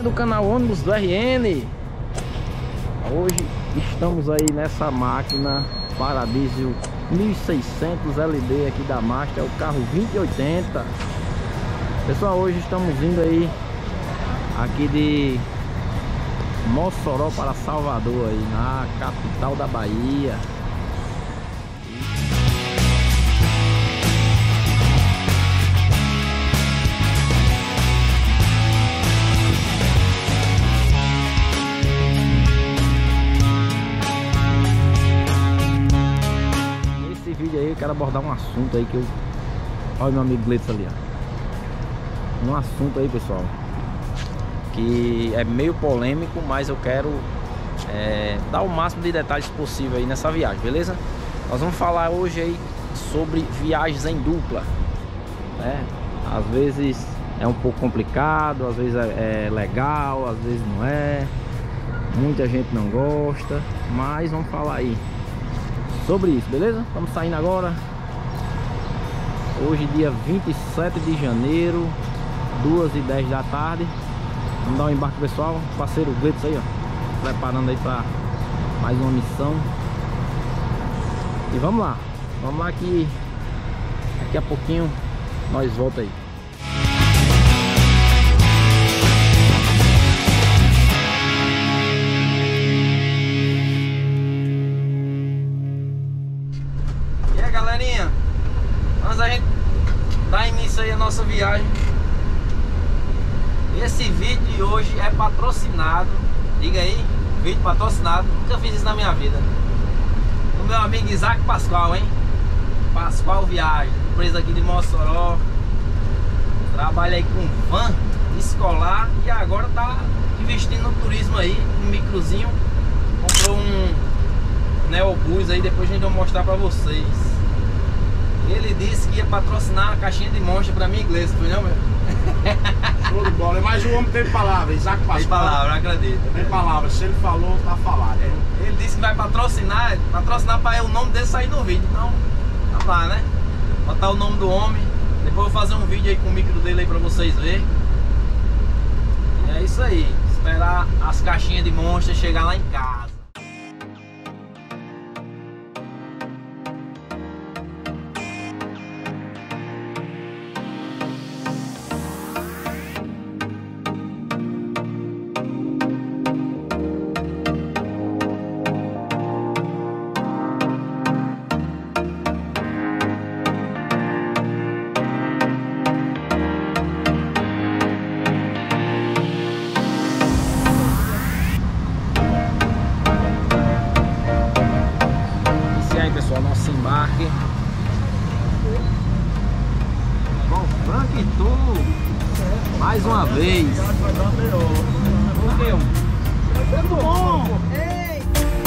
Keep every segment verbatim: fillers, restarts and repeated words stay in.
Do canal Ônibus do R N. Hoje estamos aí nessa máquina Paradiso mil e seiscentos L D aqui da Master, é o carro vinte e oitenta. Pessoal, hoje estamos indo aí aqui de Mossoró para Salvador, aí na capital da Bahia. Aí eu quero abordar um assunto aí que eu... Olha meu amigo Gleitz ali, ó. Um assunto aí, pessoal, que é meio polêmico, mas eu quero é, dar o máximo de detalhes possível aí nessa viagem, beleza? Nós vamos falar hoje aí sobre viagens em dupla, né? Às vezes é um pouco complicado, às vezes é, é legal, às vezes não é. Muita gente não gosta, mas vamos falar aí sobre isso, beleza? Estamos saindo agora. Hoje dia vinte e sete de janeiro, duas e dez da tarde. Vamos dar um embarque, pessoal. O parceiro Gleitz aí, ó, preparando aí para mais uma missão. E vamos lá. Vamos lá que daqui a pouquinho nós volta aí. Galerinha, antes a gente dar início aí a nossa viagem, esse vídeo de hoje é patrocinado, diga aí, vídeo patrocinado, nunca fiz isso na minha vida, o meu amigo Isaac Pascoal, hein? Pascoal Viagem, empresa aqui de Mossoró, trabalha aí com van escolar e agora tá investindo no turismo aí, um microzinho, comprou um Neobus aí, depois a gente vai mostrar pra vocês. Ele disse que ia patrocinar a caixinha de monstro pra minha igreja, foi não, meu? Show de bola, mas o homem tem palavra, Isaac Pascoal. Tem palavra, acredito. Tem palavra, se ele falou, tá falado. É. Ele disse que vai patrocinar, patrocinar pra o nome dele sair no vídeo, então, tá lá, né? Botar o nome do homem, depois eu vou fazer um vídeo aí com o micro dele aí pra vocês verem. E é isso aí, esperar as caixinhas de monstro chegar lá em casa. Nosso embarque com Frank e tu mais uma vez. É bom. Ei.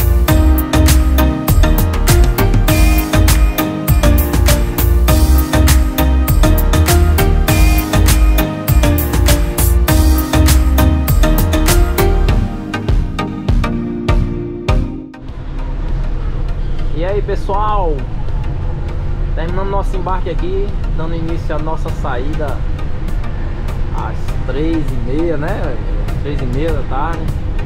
E aí, pessoal, terminando nosso embarque aqui, dando início à nossa saída às três e meia, né? Três e meia da tarde.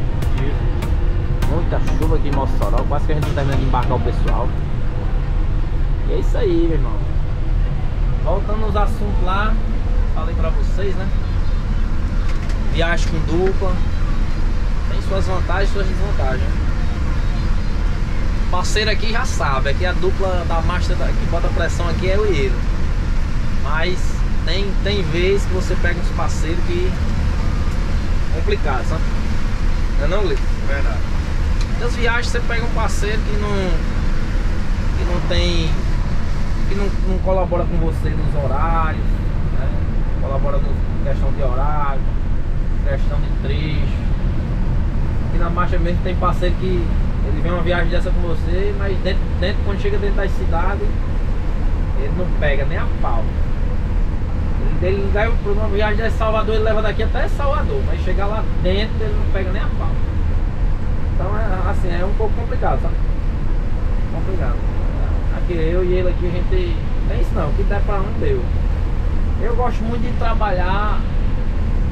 Muita chuva aqui em Mossoró, quase que a gente não termina de embarcar o pessoal. E é isso aí, meu irmão. Voltando aos assuntos lá, falei pra vocês, né? Viagem com dupla tem suas vantagens e suas desvantagens. Parceiro aqui já sabe, aqui a dupla da Master que bota pressão aqui é eu e ele. Mas tem, tem vez que você pega uns parceiros que é complicado, sabe? Não é não, Gleitz? Verdade. Nas viagens você pega um parceiro que não que não tem, que não, não colabora com você nos horários, né? Colabora em questão de horário, questão de trecho. Aqui na Marcha mesmo tem parceiro que ele vem uma viagem dessa com você, mas dentro, dentro, quando chega dentro das cidades, ele não pega nem a pau. Ele, ele vai por uma viagem de Salvador, ele leva daqui até Salvador, mas chegar lá dentro ele não pega nem a pau. Então é assim, é um pouco complicado, sabe? Complicado. Aqui eu e ele aqui, a gente tem isso não, o que der pra um deu. Eu gosto muito de trabalhar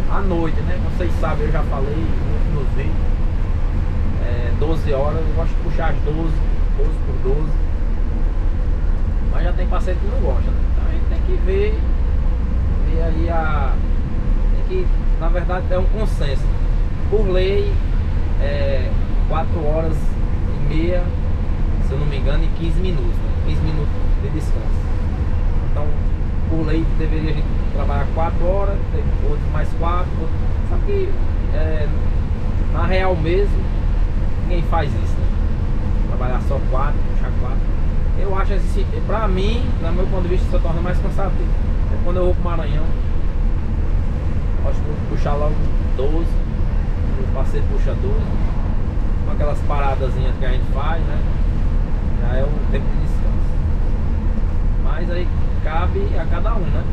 à noite, né? Como vocês sabem, eu já falei nos vídeos. É, doze horas, eu gosto de puxar as doze, doze por doze. Mas já tem parceiro que não gosta, né? Então a gente tem que ver, ver aí a... Tem que, na verdade, é um consenso. Por lei, é quatro horas e meia, se eu não me engano, e quinze minutos, né? quinze minutos de descanso. Então, por lei, deveria a gente trabalhar quatro horas, outros mais quatro. Só que, é, na real mesmo, ninguém faz isso, né? Trabalhar só quatro, puxar quatro. Eu acho assim, pra mim, no meu ponto de vista, isso se torna mais cansativo. É quando eu vou pro Maranhão, gosto de puxar logo doze, o parceiro puxa doze, com aquelas paradazinhas que a gente faz, né? Já é o tempo de descanso. Mas aí cabe a cada um, né?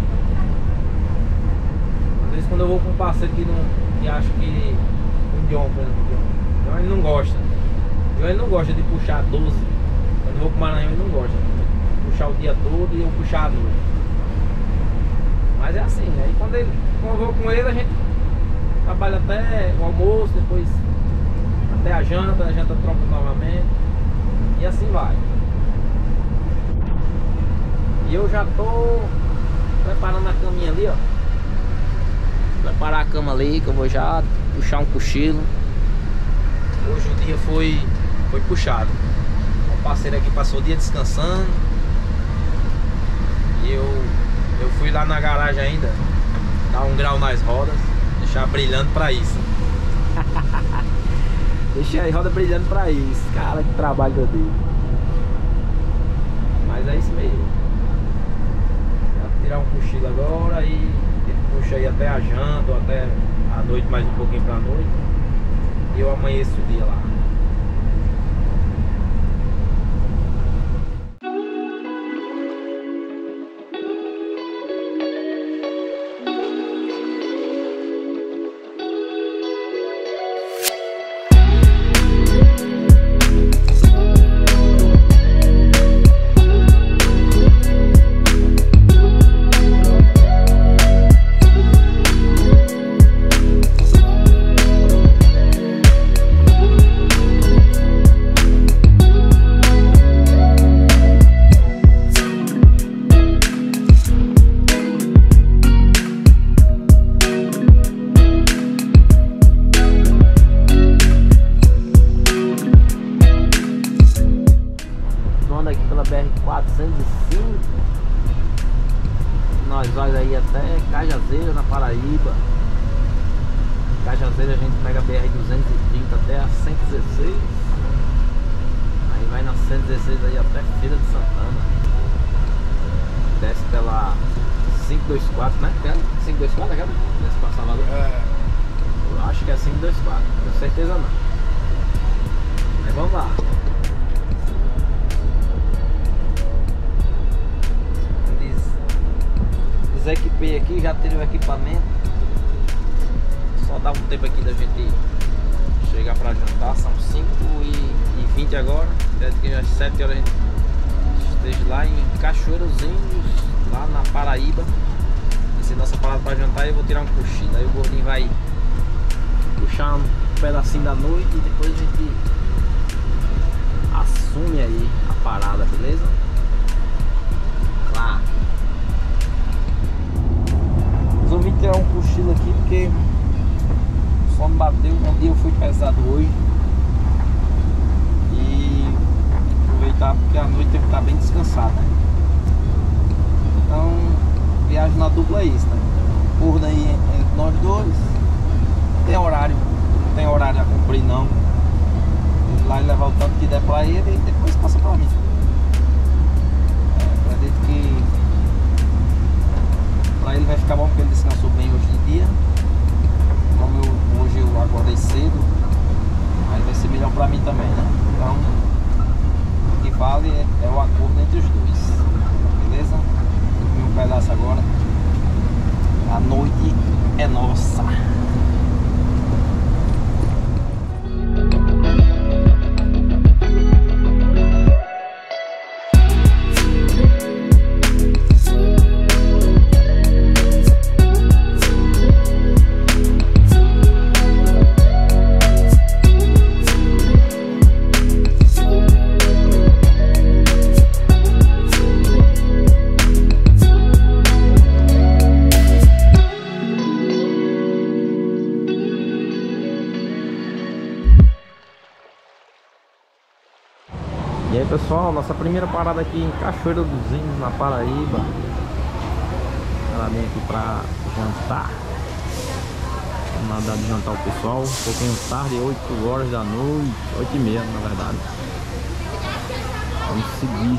Às vezes quando eu vou com um parceiro que, não, que acha que o John, por exemplo, o John, ele não gosta. O John ele não gosta de puxar doze. Quando eu vou pro Maranhão ele não gosta de puxar o dia todo e eu puxar a noite. Mas é assim, né? E quando, ele, quando eu vou com ele a gente trabalha até o almoço, depois até a janta, a janta trompa novamente. E assim vai. E eu já tô preparando a caminha ali, ó. Preparar a cama ali, que eu vou já puxar um cochilo. Hoje o dia foi, foi puxado. O parceiro aqui passou o dia descansando. E eu, eu fui lá na garagem ainda, dar um grau nas rodas, deixar brilhando pra isso. Deixei a roda brilhando pra isso. Cara, que trabalho que eu dei. Mas é isso mesmo. Vou tirar um cochilo agora e puxa aí até a janta ou até a noite, mais um pouquinho pra noite. E eu amanheço o dia lá. quatrocentos e cinco. Nós vamos aí até Cajazeira, na Paraíba. Cajazeira a gente pega a B R duzentos e trinta até a cento e dezesseis. Aí vai na cento e dezesseis aí até Feira de Santana. Desce pela quinhentos e vinte e quatro, né? quinhentos e vinte e quatro aquela? Desce pra Salvador? É. Eu acho que é quinhentos e vinte e quatro, não tenho certeza não. Mas vamos lá. Desequipei aqui, já tirei o equipamento. Só dá um tempo aqui da gente chegar pra jantar. São cinco e vinte agora. Deve que às sete horas a gente esteja lá em Cachoeira dos Índios, lá na Paraíba. Essa é a nossa parada pra jantar e eu vou tirar um cochilo. Aí o gordinho vai puxar um pedacinho da noite e depois a gente assume aí a parada, beleza? Claro. Resolvi tirar um cochilo aqui porque o sono bateu. Um dia eu fui pesado hoje e aproveitar porque a noite tem que estar bem descansado, né? Então, viagem na dupla é isso, né? Por aí entre nós dois. Tem horário, não tem horário a cumprir não. Ele lá e levar o tanto que der pra ele e depois passa pra mim. É, acredito que pra ele vai ficar bom porque ele descansou bem hoje em dia. Como eu, hoje eu acordei cedo, aí vai ser melhor pra mim também, né? Então, o que vale é, é o acordo entre os dois. Beleza? Vou comer um pedaço agora. A noite é nossa. aí pessoal, nossa primeira parada aqui em Cachoeira dos Índios, na Paraíba. Ela vem aqui pra jantar. Vamos lá dar de jantar o pessoal, um pouquinho tarde, oito horas da noite, oito e meia na verdade. Vamos seguir.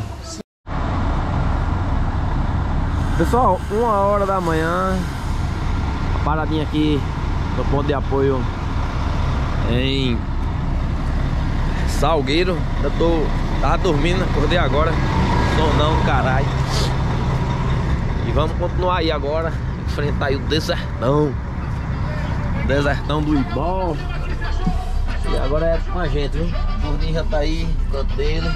Pessoal, uma hora da manhã, a paradinha aqui no ponto de apoio em Salgueiro. Eu tô, tava dormindo, acordei agora, sonão do caralho. E vamos continuar aí agora, enfrentar aí o desertão. O desertão do Ibol. E agora é com a gente, viu? O gordinho já tá aí, canto dele.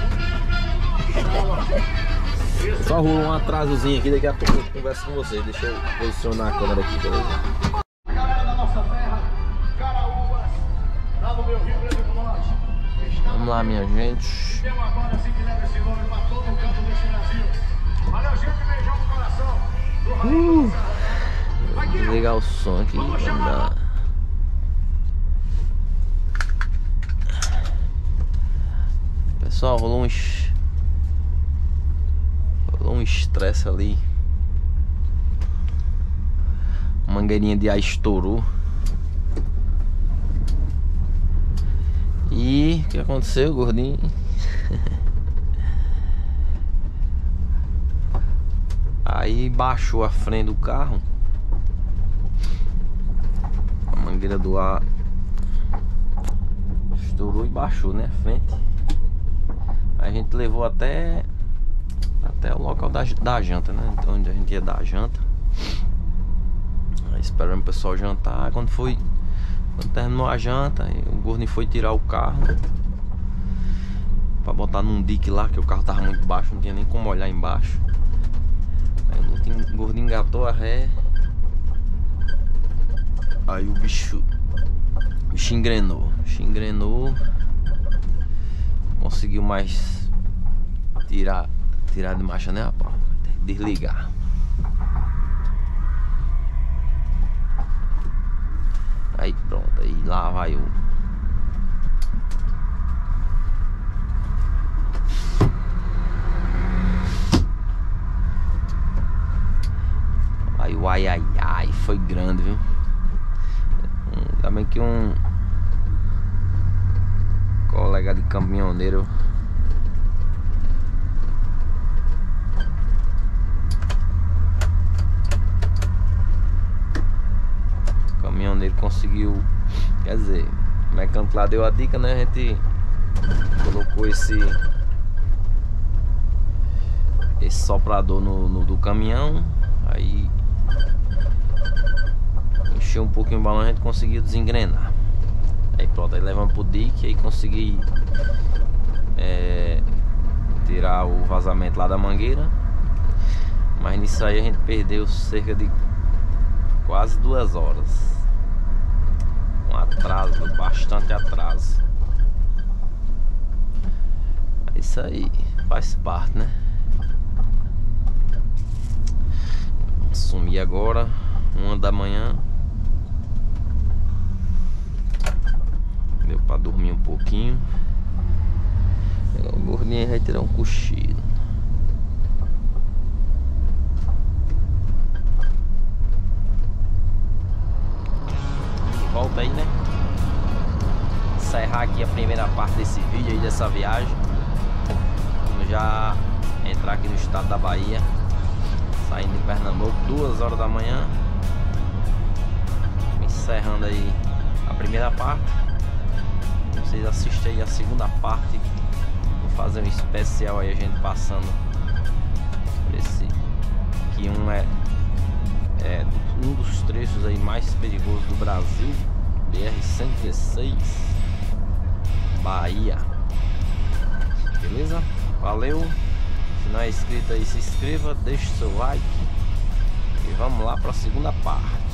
Só rolou um atrasozinho aqui, daqui a pouco eu converso com vocês. Deixa eu posicionar a câmera aqui, beleza? Galera da nossa terra, Caraúbas, lá no meu Rio Grande do Norte. Vamos lá, minha gente. Tem uma banda assim que leva esse nome pra todo o canto desse Brasil. Valeu, gente, beijão no coração. Uh, vou desligar o som aqui. Vamos dar. Pessoal, rolou um rolou um estresse ali. A mangueirinha de ar estourou. E o que aconteceu, gordinho? Aí baixou a frente do carro. A mangueira do ar estourou e baixou, né? A frente. A gente levou até Até o local da, da janta, né? Então onde a gente ia dar a janta. Aí esperamos o pessoal jantar. Quando foi Quando terminou a janta, o gordinho foi tirar o carro pra botar num dique lá, que o carro tava muito baixo, não tinha nem como olhar embaixo. Aí o gordinho engatou a ré. Aí o bicho O bicho engrenou O bicho engrenou Conseguiu mais Tirar Tirar de marcha, né, rapaz? Desligar. Aí pronto, aí lá vai o Aí o ai ai ai foi grande, viu? Ainda bem que um colega de caminhoneiro caminhoneiro conseguiu, quer dizer, o mecânico lá deu a dica, né? A gente colocou esse esse soprador no, no do caminhão, aí encheu um pouquinho o balão, a gente conseguiu desengrenar. Aí pronto, aí levamos pro dique, aí consegui é, tirar o vazamento lá da mangueira. Mas nisso aí a gente perdeu cerca de quase duas horas. Um atraso, bastante atraso. É isso aí, faz parte, né? Vamos sumir agora, uma da manhã. Deu pra dormir um pouquinho. O gordinho vai tirar um cochilo. Volta aí, né? Encerrar aqui a primeira parte desse vídeo aí, dessa viagem. Vamos já entrar aqui no estado da Bahia, saindo de Pernambuco, duas horas da manhã. Encerrando aí a primeira parte. Vocês assistem aí a segunda parte. Vou fazer um especial aí, a gente passando por esse que um é É um dos trechos aí mais perigosos do Brasil, B R cento e dezesseis, Bahia. Beleza? Valeu. Se não é inscrito aí, se inscreva, deixe seu like e vamos lá para a segunda parte.